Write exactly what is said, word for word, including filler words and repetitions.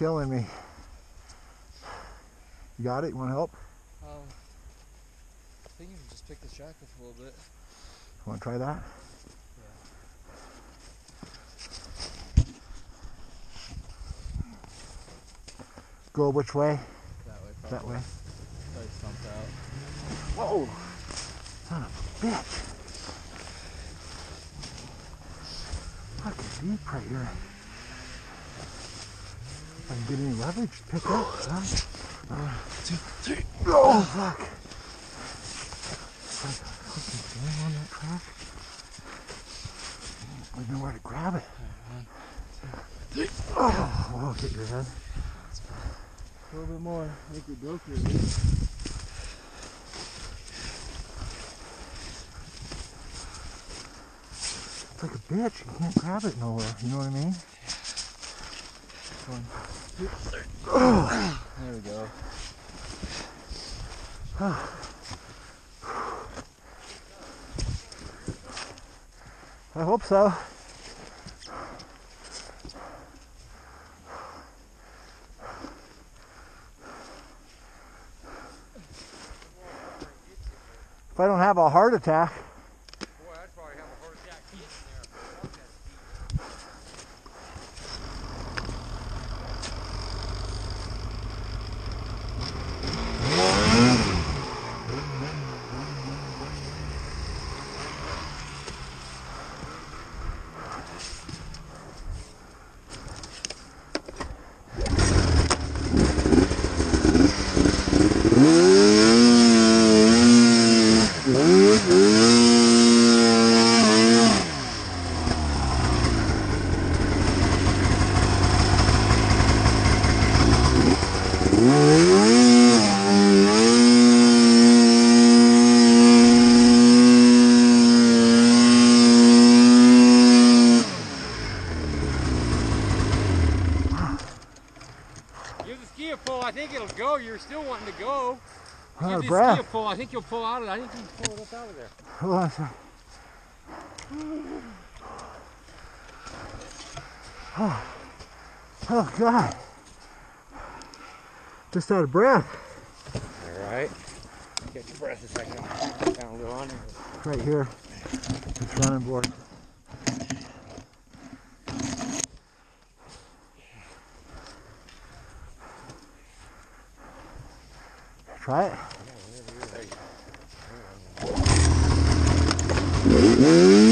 killing me. You got it? You want to help? Um, I think you can just pick the track up a little bit. Want to try that? Yeah. Go which way? That way, probably. That way. Probably stumped out. Whoa! Son of a bitch! Fucking deep right here. If I can get any leverage, pick up. Huh? Uh, Two, three. Oh, fuck! It's like a fucking jam on that track. I don't know where to grab it. One, two, three. Oh, whoa, get your head. A little bit more. I think we broke your lead. It's like a bitch. You can't grab it nowhere. You know what I mean? One, two, three. Oh. There we go. I hope so. If I don't have a heart attack. Boy, I'd probably have a heart attack getting there. Give the ski a pull. I think it'll go. You're still wanting to go. I'm out Give of the breath. ski a pull. I think you'll pull out of it. I think you can pull it up out of there. Hold on a second. Oh, oh God. Just out of breath. All right. Get your breath a second. Down a little on there. Right here. This running board. Try it. Yeah, whenever you're ready.